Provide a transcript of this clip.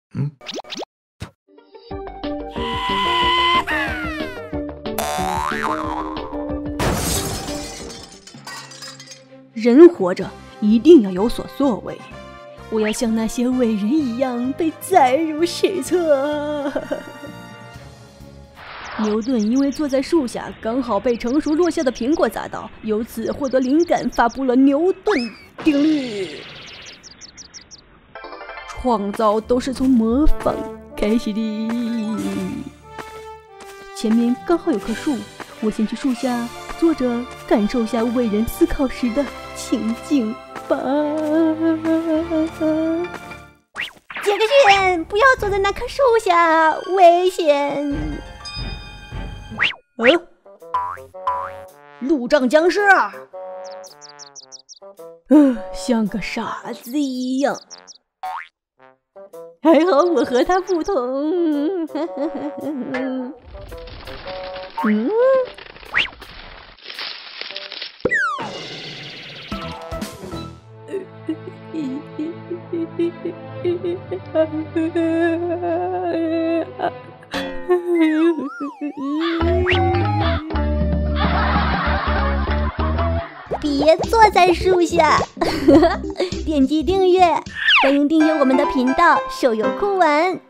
人活着一定要有所作为，我要像那些伟人一样被载入史册。牛顿因为坐在树下，刚好被成熟落下的苹果砸到，由此获得灵感，发布了牛顿定律。创造都是从模仿开始的。前面刚好有棵树，我先去树下坐着，感受下伟人思考时的情景吧。杰克逊，不要坐在那棵树下，危险！路障僵尸，像个傻子一样。还好我和他不同。别坐在树下。点击订阅，欢迎订阅我们的频道，手游酷玩。